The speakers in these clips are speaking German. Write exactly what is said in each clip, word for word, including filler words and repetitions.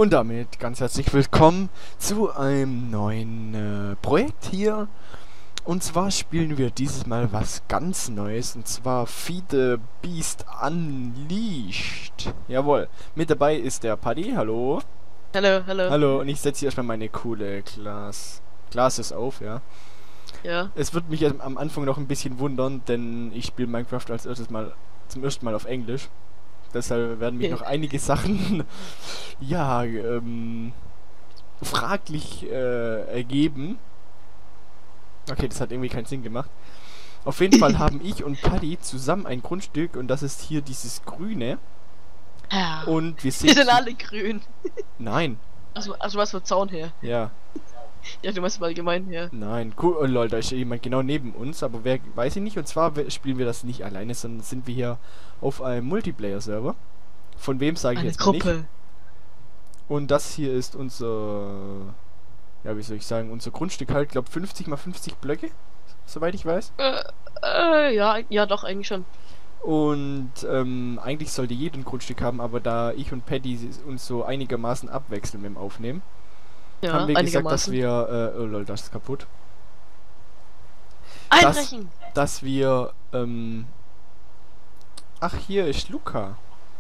Und damit ganz herzlich willkommen zu einem neuen äh, Projekt hier. Und zwar spielen wir dieses Mal was ganz Neues, und zwar Feed the Beast Unleashed. Jawohl, mit dabei ist der Paddy, hallo. Hallo, hallo. Hallo, und ich setze hier erstmal meine coole Class Classes auf, ja. Ja. Es wird mich am Anfang noch ein bisschen wundern, denn ich spiele Minecraft als erstes Mal, zum ersten Mal auf Englisch. Deshalb werden mich Okay. noch einige Sachen, ja, ähm, fraglich äh, ergeben. Okay, das hat irgendwie keinen Sinn gemacht. Auf jeden Fall haben ich und Paddy zusammen ein Grundstück, und das ist hier dieses Grüne. Ja. Und wir Die sind... sind alle grün. Nein. Also, also was für Zaun her? Ja. Ja, du meinst mal allgemein her. Nein. Cool. Oh lol, da ist jemand genau neben uns, aber wer weiß ich nicht. Und zwar we- spielen wir das nicht alleine, sondern sind wir hier auf einem Multiplayer-Server. Von wem sage ich Eine jetzt mal nicht. Gruppe. Und das hier ist unser, ja, wie soll ich sagen, unser Grundstück halt, glaube fünfzig mal fünfzig Blöcke, soweit ich weiß. Äh, äh, ja, ja, doch, eigentlich schon. Und ähm, eigentlich sollte jeder ein Grundstück haben, aber da ich und Paddy uns so einigermaßen abwechseln mit dem Aufnehmen, Ja, haben wir gesagt, dass einigermaßen. wir, äh, oh lol, das ist kaputt, Einbrechen! dass wir, ähm, ach, hier ist Luca.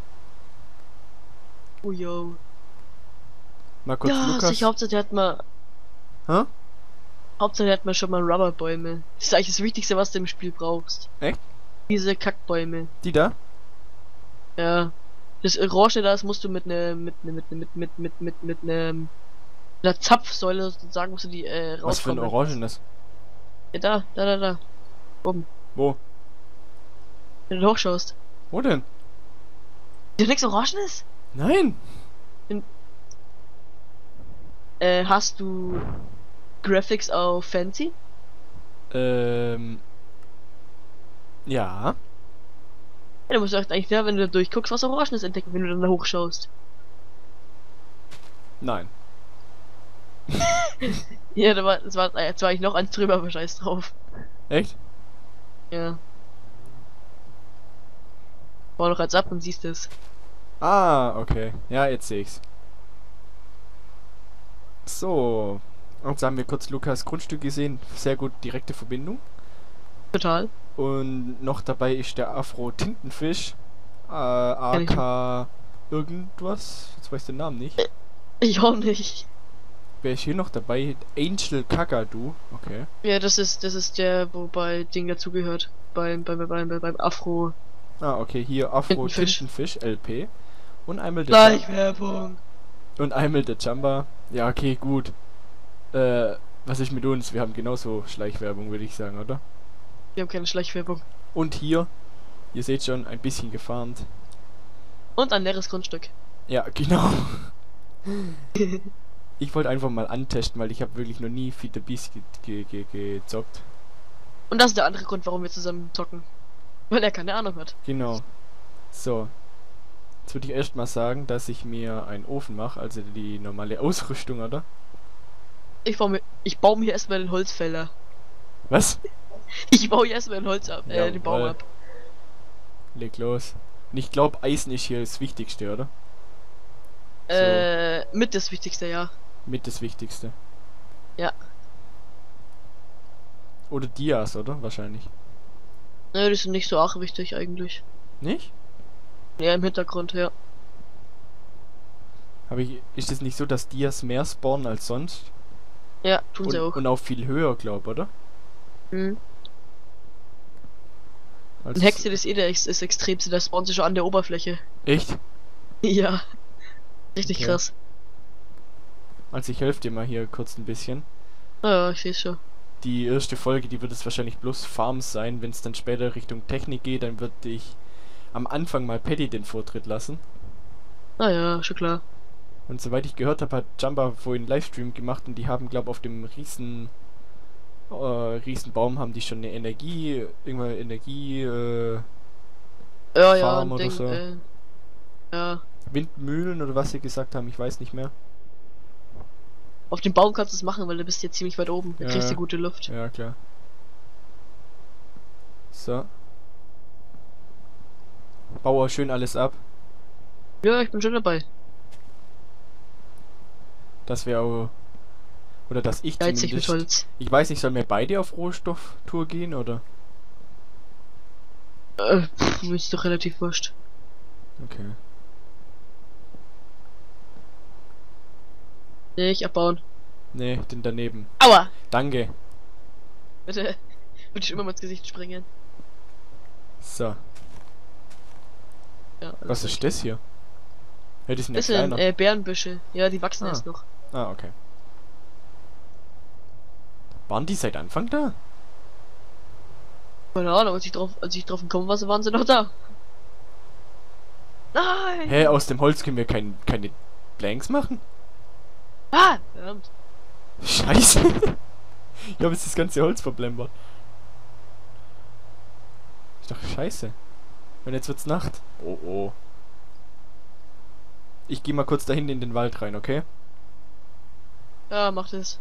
Oh, yo. Mal kurz Ja, Lukas. sich Hauptsache hat man, Hä? Hauptsache hat man schon mal Rubberbäume. Das ist eigentlich das Wichtigste, was du im Spiel brauchst. Echt? Diese Kackbäume. Die da? Ja. Das Orange, das musst du mit ne, mit ne, mit ne, mit, mit, mit, mit, mit ne, einer Zapfsäule sozusagen, musst du die, äh, rauskommen. Was für ein Orangenes? Ja, da, da, da, da. Oben. Wo? Wenn du hochschaust. Wo denn? Ist nichts Orangenes? Nein! Äh, hast du Graphics auf Fancy? Ähm. Ja. Ja, du musst doch eigentlich, ja, wenn du da durchguckst, was Orangenes entdecken, wenn du dann da hochschaust. Nein. Ja, da war, das war, jetzt war ich noch eins drüber, aber scheiß drauf. Echt? Ja. Bau noch eins ab und siehst es. Ah, okay. Ja, jetzt sehe ich's. So. Und jetzt haben wir kurz Lukas Grundstück gesehen. Sehr gut, direkte Verbindung. Total. Und noch dabei ist der Afro-Tintenfisch. Äh, A K irgendwas. Jetzt weiß ich den Namen nicht. Ich auch nicht. Wer ist hier noch dabei? Angel Kakadu. Okay. Ja, das ist, das ist der, wo bei Ding dazugehört. Beim, beim, beim, beim, beim Afro. Ah, okay. Hier Tintenfisch. Afro-Tintenfisch L P. Und einmal der Jumba. Schleichwerbung. Und einmal der Jumba. Ja, okay, gut. Äh, was ist mit uns? Wir haben genauso Schleichwerbung, würde ich sagen, oder? Wir haben keine Schleichwerbung. Und hier, ihr seht schon, ein bisschen gefarmt. Und ein leeres Grundstück. Ja, genau. Ich wollte einfach mal antesten, weil ich habe wirklich noch nie Feed the Beast ge ge ge gezockt. Und das ist der andere Grund, warum wir zusammen zocken. Weil er keine Ahnung hat. Genau. So. Jetzt würde ich erst mal sagen, dass ich mir einen Ofen mache, also die normale Ausrüstung, oder? Ich baue mir, ich baue mir erstmal den Holzfäller. Was? Ich baue hier erstmal den Holz ab, äh, den Baum Jawohl. ab. Leg los. Und ich glaube, Eisen ist hier das Wichtigste, oder? Äh, mit das Wichtigste, ja. Mit das Wichtigste. Ja. Oder Dias, oder? Wahrscheinlich. Ne, die sind nicht so arg wichtig eigentlich. Nicht? Ja, im Hintergrund, ja. Aber ich, ist es nicht so, dass Dias mehr spawnen als sonst? Ja, tun Und, sie auch. und auch viel höher, glaub, oder? Mhm. Also Ein Hexe ist eh der ex ist extremste, der spawnt sich schon an der Oberfläche. echt? Ja. Richtig Okay. krass. Also ich helfe dir mal hier kurz ein bisschen. Ja, ja, ich seh's schon. Die erste Folge, die wird es wahrscheinlich bloß Farms sein. Wenn es dann später Richtung Technik geht, dann würde ich am Anfang mal Paddy den Vortritt lassen. Ah ja, schon klar. Und soweit ich gehört habe, hat Jumba vorhin einen Livestream gemacht, und die haben, glaube auf dem riesen äh, Riesenbaum haben die schon eine Energie, irgendwann Energie, äh, Ja, ja, Farm ein oder Ding, so. äh, ja. Windmühlen oder was sie gesagt haben, ich weiß nicht mehr. Auf dem Baum kannst du es machen, weil du bist jetzt ziemlich weit oben. Da Ja. kriegst du gute Luft. Ja, klar. So. Bauer schön alles ab. Ja, ich bin schon dabei. Dass wir auch... Oder dass ich Geizig mit zumindest... Holz. Ich weiß nicht, sollen wir beide auf Rohstofftour gehen, oder? Äh, pff, mir ist doch relativ wurscht. Okay. Nicht abbauen. Nee, den daneben. Aua! Danke. Bitte. Würde ich immer mal ins Gesicht springen. So. Ja, alles Was gut. ist das hier? Ja, die sind ja Das sind kleiner. äh, Bärenbüsche. Ja, die wachsen Ah. erst noch. Ah, okay. Waren die seit Anfang da? Keine Ahnung, als ich drauf, als ich drauf gekommen war, so waren sie noch da. Nein! Hä, aus dem Holz können wir kein, keine Blanks machen? Ah! Verdammt. Scheiße. Ich habe jetzt das ganze Holz verblembert. Ist doch scheiße. Und jetzt wird's Nacht. Oh oh. Ich gehe mal kurz dahin in den Wald rein, okay? Ja, mach das.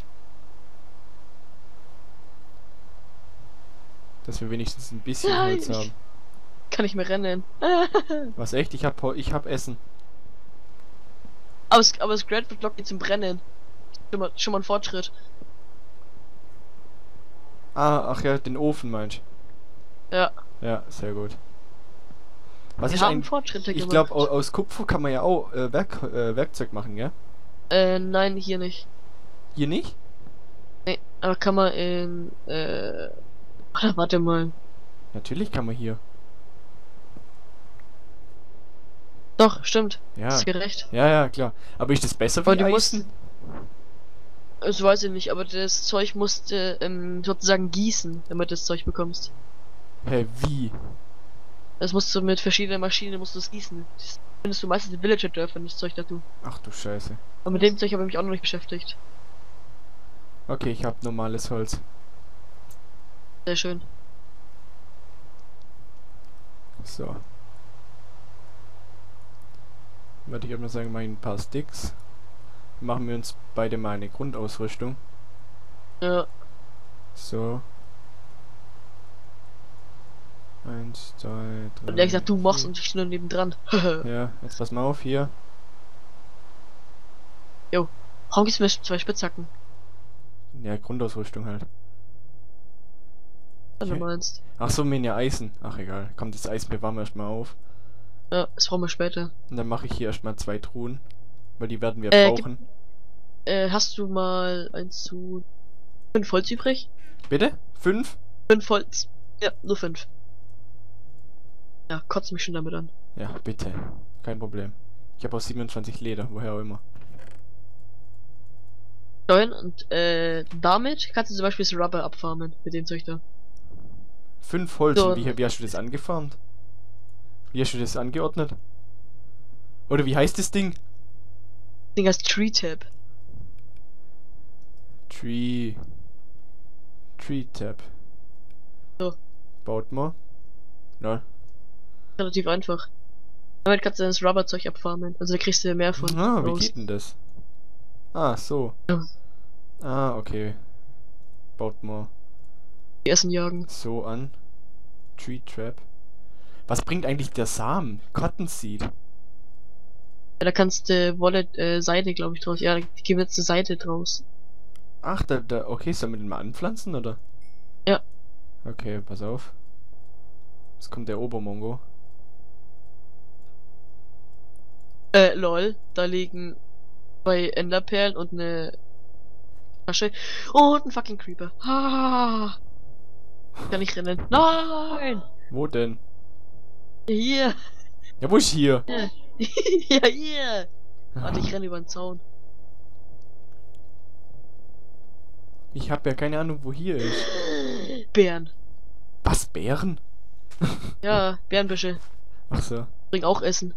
Dass wir wenigstens ein bisschen Nein, Holz haben. Kann ich mehr rennen. Was echt? Ich hab Hol- ich hab Essen. aber es, aber das Grad blockt jetzt zum Brennen. Schon mal, schon mal ein Fortschritt. Ah, ach ja, den Ofen meinst Ja. du? Ja, sehr gut. Was Wir ist haben ein... Fortschritte Ich gemacht. glaube, aus Kupfer kann man ja auch äh, Werk äh, Werkzeug machen, gell? Äh, nein, hier nicht. Hier nicht? Nee, aber kann man in, äh... Oder warte mal. Natürlich kann man hier. Doch, stimmt. Ja. Ist gerecht. Ja, ja, klar. Aber ist das besser Aber wie du musst... Eisen? Das weiß ich nicht, aber das Zeug musst du ähm, sozusagen gießen, damit du das Zeug bekommst. Hä, wie? Das musst du mit verschiedenen Maschinen musst du es gießen. Das findest du meistens in Villager-Dörfern, das Zeug dazu. Ach du Scheiße. Aber mit dem Zeug habe ich mich auch noch nicht beschäftigt. Okay, ich hab normales Holz. Sehr schön. So. Warte, ich würde mal sagen, mal ein paar Sticks. Machen wir uns beide mal eine Grundausrüstung. Ja. So. Eins, zwei, drei. Und er gesagt, du machst vier. und ich stehe nur nebendran. Ja, jetzt pass mal auf hier. Warum gibt's mir zwei Spitzhacken? Ja, Grundausrüstung halt. Wenn du Okay. meinst. Ach so, mir ja Eisen. Ach egal. Kommt, das Eisen bewahren wir erstmal auf. Ja, das brauchen wir später. Und dann mache ich hier erstmal zwei Truhen. Weil die werden wir Äh, brauchen. Äh, hast du mal eins zu fünf Holz übrig? Bitte? Fünf? Fünf Holz. Ja, nur fünf. Ja, kotzt mich schon damit an. Ja, bitte. Kein Problem. Ich habe auch siebenundzwanzig Leder, woher auch immer. Neun und äh, damit kannst du zum Beispiel das Rubber abfarmen mit dem Zeug da. Fünf Holz. So. Und wie, wie hast du das angefarmt? Wie hast du das angeordnet? Oder wie heißt das Ding? Das Ding heißt Tree Tab. Tree. Tree Tab. So. Baut man. Na. Relativ einfach. Damit kannst du das Rubber-Zeug abfarmen. Also da kriegst du mehr von. Ah, wie raus. geht denn das? Ah, so. Ja. Ah, okay. Baut man Die Essen jagen. so an. Tree Trap. Was bringt eigentlich der Samen? Cottonseed. Ja, da kannst du Wolle, äh, Seide, glaube ich, draus. Ja, die geben jetzt eine Seite draus. Ach, da, da, okay, sollen wir den mal anpflanzen, oder? Ja. Okay, pass auf. Jetzt kommt der Obermongo. Äh, lol, da liegen zwei Enderperlen und eine Tasche. Und ein fucking Creeper. Ah! Kann ich rennen? Nein! Wo denn? Hier! Ja, wo ist hier? Ja, hier! Warte, ich renne über den Zaun. Ich habe ja keine Ahnung, wo hier ist. Bären. Was, Bären? Ja, Bärenbüsche. Ach so. Bring auch Essen.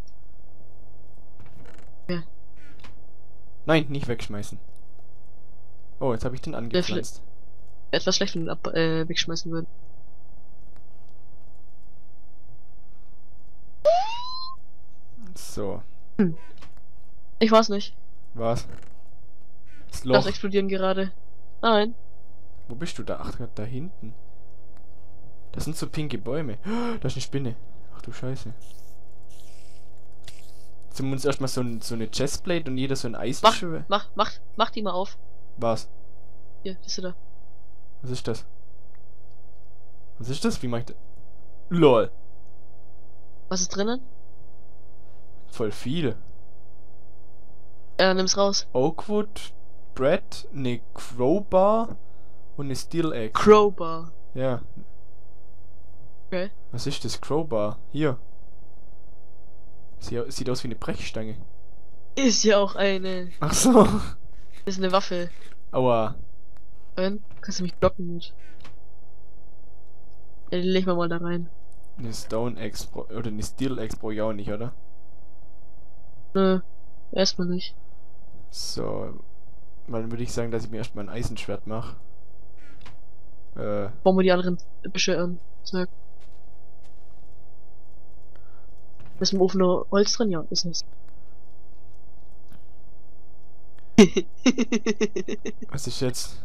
Nein, nicht wegschmeißen. Oh, jetzt habe ich den angepflanzt. Etwas schlecht, wenn wir ihn ab, äh, wegschmeißen würden. So. Ich weiß nicht. Was? Das Das Loch. explodieren gerade. Nein. Wo bist du da? Ach, da hinten. Das sind so pinke Bäume. Da ist eine Spinne. Ach du Scheiße. Sind wir uns erstmal so, ein, so eine Chestplate und jeder so ein Mach, Eisenschwert? mach, mach, mach die mal auf. Was? Hier, bist du da. Was ist das? Was ist das? Wie mach ich das? LOL. Was ist drinnen? Voll viel. Ja, nimm's raus. Oakwood, Bread, ne Crowbar und eine Steel Axe. Crowbar. Ja. Okay. Was ist das? Crowbar. Hier. Sie, sieht aus wie eine Brechstange. Ist ja auch eine. Ach so. Ist eine Waffe. Aua. Dann kannst du mich blocken mit. Ja, die legen wir mal da rein. Eine Stone Axe bra- oder eine Steel Axe brauche ich auch nicht, oder? Nö, erstmal nicht. So. Dann würde ich sagen, dass ich mir erstmal ein Eisenschwert mache. Äh. Bauen wir die anderen Büsche an. Sag. Ist im Ofen noch Holz drin? Ja, ist es. Was ist jetzt?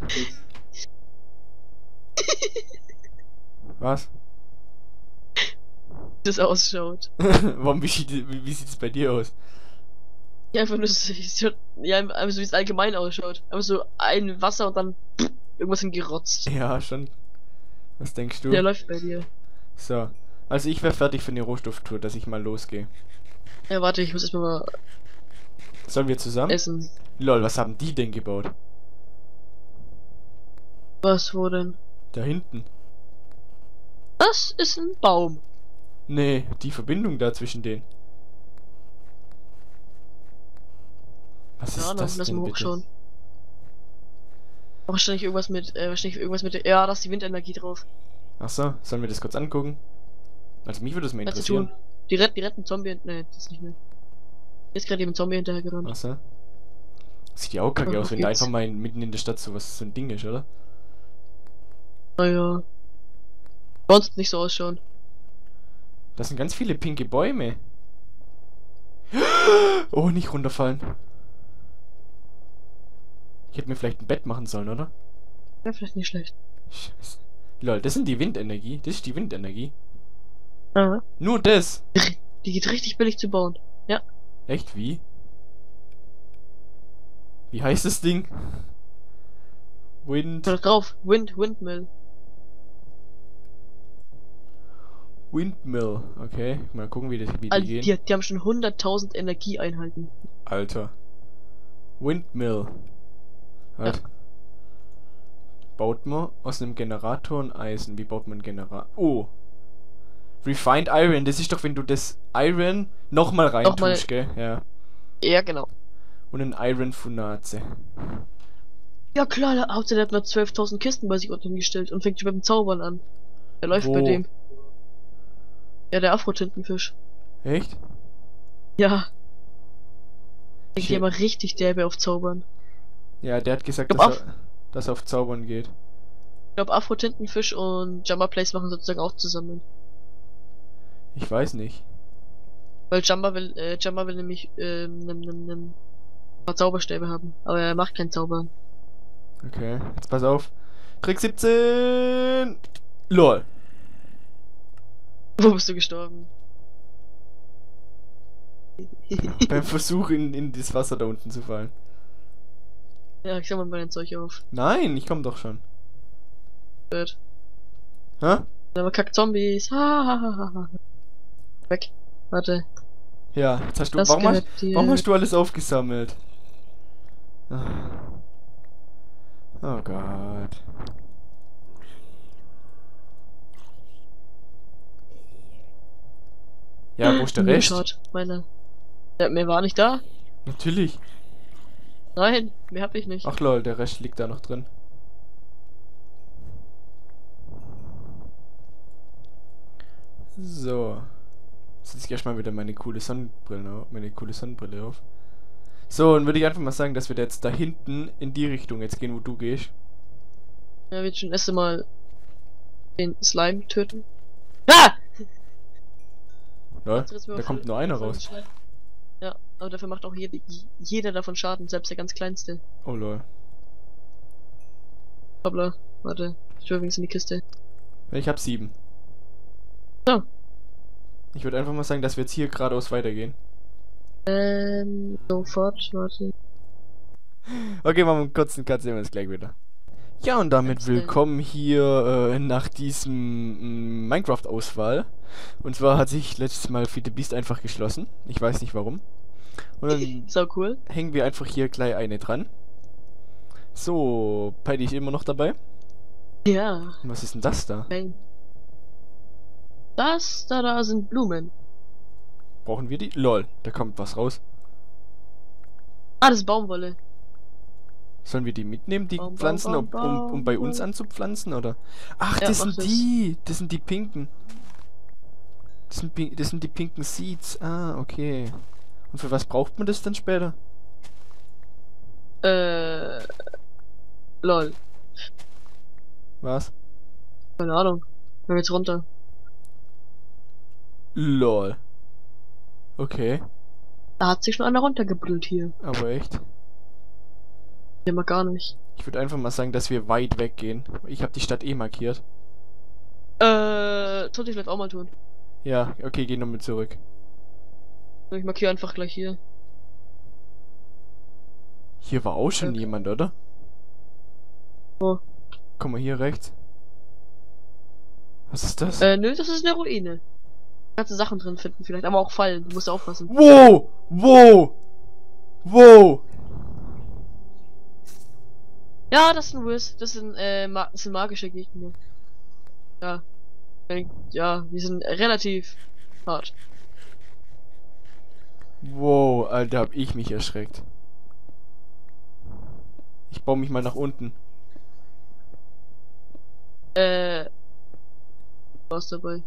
Was? Wie das ausschaut. Warum, wie, sieht- wie, wie sieht es bei dir aus? Ja, einfach nur so, ja, einfach so wie es allgemein ausschaut. Einfach so ein Wasser und dann pff, irgendwas hingerotzt. Ja, schon. Was denkst du? Der läuft bei dir. So. Also ich wäre fertig für eine Rohstofftour, dass ich mal losgehe. Ja, warte, ich muss erstmal mal Sollen wir zusammen? essen. Lol, was haben die denn gebaut? Was, wo denn? Da hinten. Das ist ein Baum. Nee, die Verbindung da zwischen denen. Was Ja, ist dann das lass denn mal bitte? hochschauen. Wahrscheinlich irgendwas mit, äh, wahrscheinlich irgendwas mit, ja, da ist die Windenergie drauf. Ach so, sollen wir das kurz angucken? Also mich würde das mal Was zu interessieren. tun? Die retten, die retten Zombie, nee, das ist nicht mehr. Jetzt gerade eben ein Zombie hinterhergerannt. Ach so. Sieht ja auch kacke Aber aus, auf wenn da geht's. einfach mal in- mitten in der Stadt sowas so ein Ding ist, oder? Naja. Sonst nicht so ausschauen. Das sind ganz viele pinke Bäume. Oh, nicht runterfallen. Ich hätte mir vielleicht ein Bett machen sollen, oder? Wäre vielleicht nicht schlecht. Scheiße. Lol, das sind die Windenergie. Das ist die Windenergie. Aha. Nur das. Die geht richtig billig zu bauen. Ja. Echt, wie? Wie heißt das Ding? Wind... Da drauf. Wind, Windmill. Windmill. Okay, mal gucken, wie, das, wie die Also, gehen. die, die haben schon hunderttausend Energieeinheiten. Alter. Windmill. Halt. Baut man aus einem Generator ein Eisen. Wie baut man einen Generator? Oh. Refined Iron. Das ist doch, wenn du das Iron nochmal reintust, Nochmal- gell? Ja. Ja, genau. Und ein Iron Funaze. Ja klar, der Hauptsache der hat mal zwölftausend Kisten bei sich untergestellt und fängt schon beim Zaubern an. Der läuft Wo? bei dem. Ja, der Afro-Tintenfisch. Echt? Ja. Denkt Shit. ihr aber richtig derbe auf Zaubern. Ja, der hat gesagt, Glaub dass er, dass er auf Zaubern geht. Ich glaube, Afro-Tintenfisch und Jumper Place machen sozusagen auch zusammen. Ich weiß nicht. Weil Jumper will, äh, Jumper will nämlich, ähm, nem, nem, nem, ein paar Zauberstäbe haben. Aber er macht kein Zaubern. Okay, jetzt pass auf. Trick siebzehn! LOL. Wo bist du gestorben? Beim Versuch in, in das Wasser da unten zu fallen. Ja, ich sag mal mein Zeug auf. Nein, ich komm doch schon. Wird. Hä? Aber kack Zombies. Ha, ha, ha, ha, ha. Weg. Warte. Ja, jetzt hast du. Das Warum hast, gehört dir. warum hast du alles aufgesammelt? Ah. Oh Gott. Ja, wo ist der Hm, Rest? Schaut, meine. Ja, mehr war nicht da. Natürlich. Nein, mehr hab ich nicht. Ach lol, der Rest liegt da noch drin. So. Jetzt setze ich erstmal wieder meine coole Sonnenbrille auf, meine coole Sonnenbrille auf. So, und würde ich einfach mal sagen, dass wir da jetzt da hinten in die Richtung jetzt gehen, wo du gehst. Ja, wird schon erst mal den Slime töten. Ah! Lol, Jetzt riss mir da mal kommt voll- nur einer voll raus. Schleim. Ja, aber dafür macht auch jede, jeder davon Schaden, selbst der ganz kleinste. Oh lol. Hoppla, warte. Ich will übrigens in die Kiste. Ich hab sieben. So. Ich würde einfach mal sagen, dass wir jetzt hier geradeaus weitergehen. Ähm, sofort, warte. Okay, machen wir einen kurzen Cut, sehen wir uns gleich wieder. Ja, und damit Erzähl. willkommen hier äh, nach diesem mm, Minecraft-Auswahl. Und zwar hat sich letztes Mal Feed the Beast einfach geschlossen. Ich weiß nicht warum. Und dann So cool. hängen wir einfach hier gleich eine dran. So, Paddy ist immer noch dabei. Ja. Und was ist denn das da? Nein. Das da, da sind Blumen. Brauchen wir die? Lol, da kommt was raus. Ah, das ist Baumwolle. Sollen wir die mitnehmen, die Baum, Pflanzen, Baum, um, Baum, um, um bei uns Baum. anzupflanzen, oder? Ach, Ja, das mach sind das. die! Das sind die pinken. Das sind, pi- das sind die pinken Seeds. Ah, okay. Und für was braucht man das dann später? Äh, lol. Was? Keine Ahnung. Hör jetzt runter. Lol. Okay, Da hat sich schon einer runtergebrüllt hier. aber echt. Der mag gar nicht. Ich würde einfach mal sagen, dass wir weit weggehen. Ich habe die Stadt eh markiert. Äh, sollte ich vielleicht auch mal tun. Ja, okay, geh nochmal zurück. Ich markiere einfach gleich hier. Hier war auch schon Okay. jemand, oder? Wo? Guck mal hier rechts. Was ist das? Äh, nö, das ist eine Ruine. Kannst du Sachen drin finden vielleicht, aber auch Fallen. Du musst aufpassen. Wow! Wow! Wow! Ja, das sind Wiz. Das sind, äh, ma das sind magische Gegner. Ja. Ja, die sind relativ hart. Wow, Alter, hab ich mich erschreckt. Ich baue mich mal nach unten. Äh, was dabei?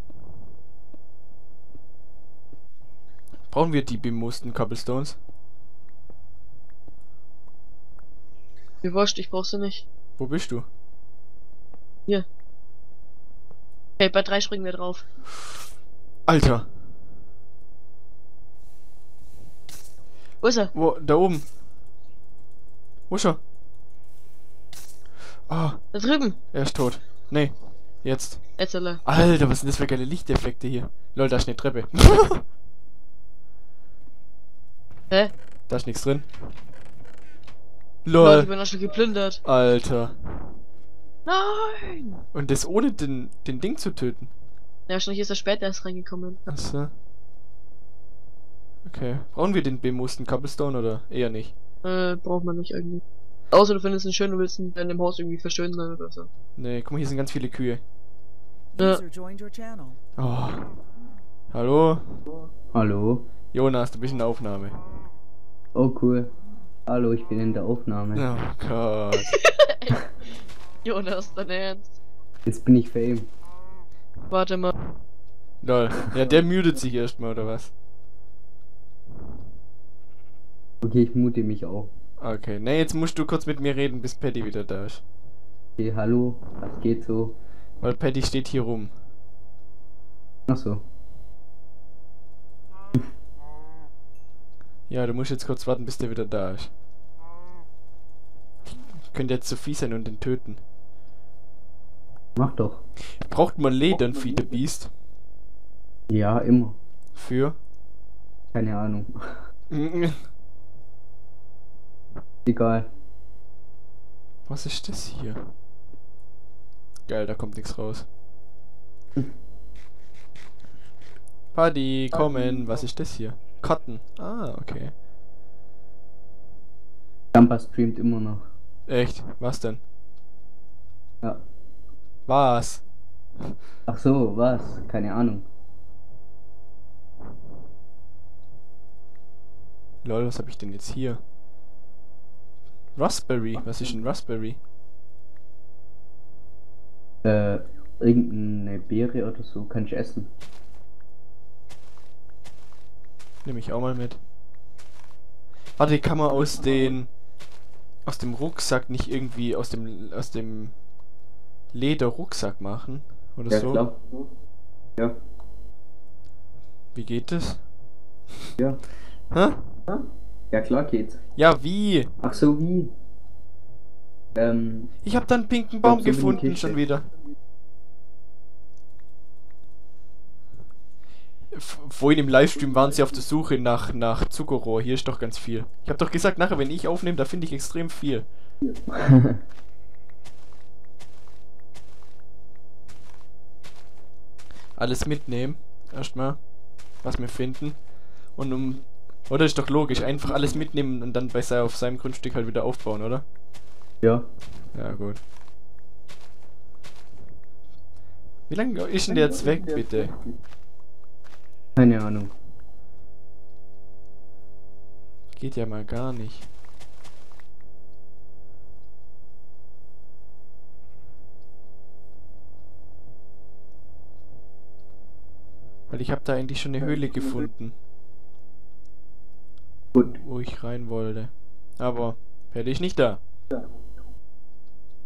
Brauchen wir die bemusten Cobblestones? Mir wurscht, ich brauch sie nicht. Wo bist du? Okay, bei drei springen wir drauf. Alter! Wo ist er? Wo? Da oben. Wo ist er? Ah, Da drüben. er ist tot. Nee, jetzt. Etzele. Alter, was sind das für geile Lichteffekte hier? Lol, da ist eine Treppe. Hä? Da ist nichts drin. Lol, ich Lol. bin schon geplündert. Alter. Nein! Und das ohne den, den Ding zu töten. Ja, wahrscheinlich ist er später erst reingekommen. Achso. Okay. Brauchen wir den bemusten Cobblestone oder eher nicht? Äh, braucht man nicht irgendwie. Außer du findest ihn schön und willst ihn in dem Haus irgendwie verschönern oder so. Nee, guck mal, hier sind ganz viele Kühe. Ja. User joined your channel. Oh. Hallo? Hallo? Jonas, du bist in der Aufnahme. Oh cool. Hallo, ich bin in der Aufnahme. Oh Gott. Jonas, dein Ernst? Jetzt bin ich Fame. Warte mal. Lol. Ja, der mutet sich erstmal, oder was? Okay, ich mute mich auch. Okay. Ne, jetzt musst du kurz mit mir reden, bis Paddy wieder da ist. Okay, hallo, was geht so? Weil Paddy steht hier rum. Achso. Ja, du musst jetzt kurz warten, bis der wieder da ist. Ich könnte jetzt zu fies sein und den töten. Mach doch. Braucht man Leder in Feed the Beast? Ja, immer. Für? Keine Ahnung. Egal. Was ist das hier? Geil, da kommt nichts raus. Paddy, kommen. Was ist das hier? Cotton. Ah, okay. Jumper streamt immer noch. Echt? Was denn? Ja. Was? Ach so, was? Keine Ahnung. Lol, was habe ich denn jetzt hier? Raspberry. Was ist ein Raspberry? Äh, irgendeine Beere oder so kann ich essen. Nehme ich auch mal mit. Warte, kann man aus den aus dem Rucksack nicht irgendwie aus dem aus dem Lederrucksack machen oder Ja, so? klar. Ja. Wie geht das? Ja. Hä? Ja, klar geht's. Ja, wie? Ach so, wie? Ähm, Ich habe da einen pinken Baum so wie eine gefunden Kiste. schon wieder. f- vorhin im Livestream waren sie auf der Suche nach, nach Zuckerrohr. Hier ist doch ganz viel. Ich habe doch gesagt, nachher, wenn ich aufnehme, da finde ich extrem viel. Alles mitnehmen. Erstmal, was wir finden. Und um. Oder ist doch logisch, einfach alles mitnehmen und dann bei sei auf seinem Grundstück halt wieder aufbauen, oder? Ja. Ja, gut. Wie lange ist denn der jetzt weg, bitte? Keine Ahnung. Geht ja mal gar nicht. Weil ich habe da eigentlich schon eine Höhle gefunden, Gut. wo ich rein wollte. Aber werde ich nicht da.